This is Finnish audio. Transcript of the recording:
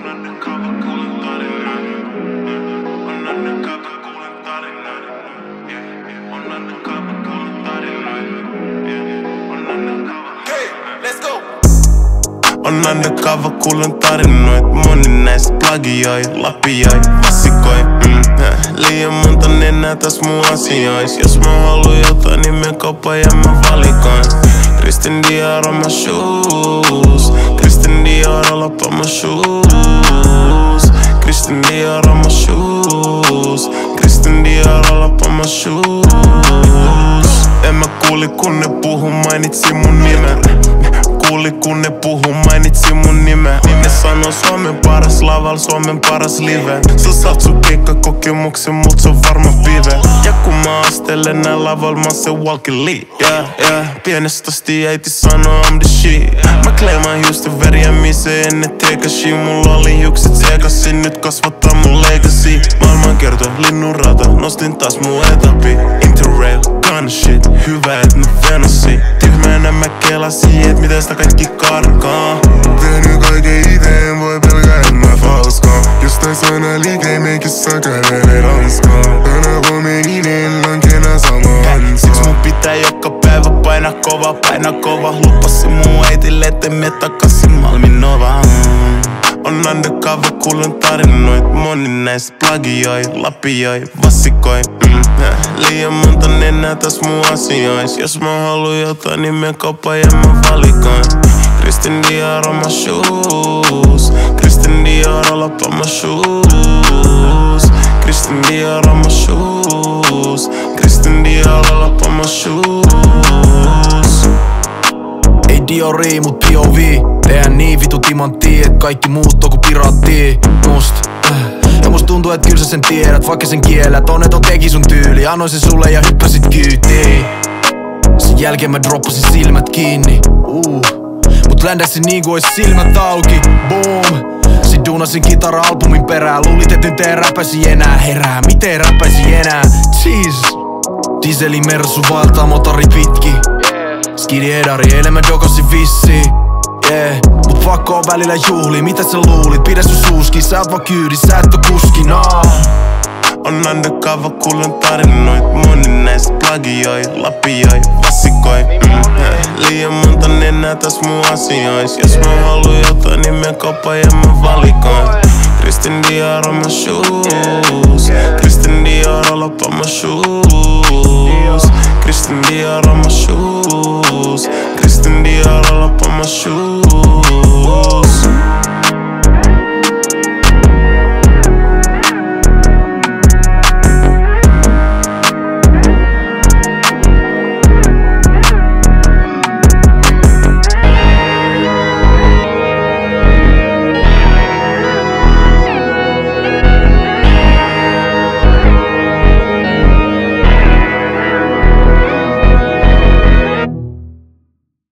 On undercover, kuulen tarinoit. Moni näistä plagioi, lapioi, vassikoi. Liian monta nenää täs mun asiois. Jos mä haluun jotain, niin mä kaupan ja mä valikoin. Christian Dior on my shoes. Christian Dior all up on my shoes. Christian Dior on my shoes. Christian Dior all up on my shoes. En mä kuuli kun ne puhu, mainitsi mun nimen. Kuuli kun ne puhu, mainitsi mun nimeä. Ne sanoo Suomen paras laval, Suomen paras live. Sä saat sun keikkakokemuksen, mut se on varma pive. Ja kun mä astelen nää lavalla, mä oon se walking lead. Pienestä asti äiti sanoo I'm the shit. Mä kleimaan hiusten veriä, missä ennen teekashi. Mulla oli hiukset sekasin, nyt kasvattaa mun legacy. Maailman kertoo linnunrata, nostin taas mun etapi. Interrail, gun shit, hyvä et mä venasi. Tyhmänä mä kelasin, et miten sitä kaikki karkaa. Tehnyt kaiken ite, en voi pelkää et mä falskaan. Jostain sana liike, meikissä kävelee ranskaan. Tänä huomeen iden lankena sama ansaa. Siks mun pitää joka päivä paina kova. Lupasin mun äitille, et me takasin Malmin Novaan. On undercover, kuulen tarinoit. Moni näistä plagioi, lapioi, vassikoi. Liian monta nenää täs mun asiois. Jos mä haluun jotain, niin mä kaupan ja mä valikoin. Christian Dior on my shoes. Christian Dior all up on my shoes. Christian Dior on my shoes. Christian Dior all up on my shoes. Ei Diori mut POV. Tehän niin vitu timanttii, et kaikki muut on ku piraattii. Ja musta tuntuu, et kyllä sä sen tiedät, vaikka sen kielät. Onneton teki sun tyyli, annoin sen sulle ja hyppäsit kyytiin. Sen jälkeen mä droppasin silmät kiinni. Mut ländäsin niinku ois silmät auki. Boom. Sit duunasin kitara-albumin perään. Luulit et nyt ei räpäsi enää. Herää, miten räpäsi enää? Jesus. Dieseli Mersu vaeltaa motori pitki. Skidi edari, eilen mä dokasin vissiin. Mut pakko on välillä juhli, mitä sä luulit? Pidä sun suuski, sä oot vaan kyydi, sä et oo kuski, On undercover, kuulen tarinoit. Moni näistä plagioi, lapioi, vassikoi. Liian monta nenää täs mun asiois. Jos mä haluun jotain, niin mä kaupan ja mä valikoin. Christian Dior on my shoes. Christian Dior all up on my shoes. Christian Dior on my shoes. Christian Dior all up on my shoes.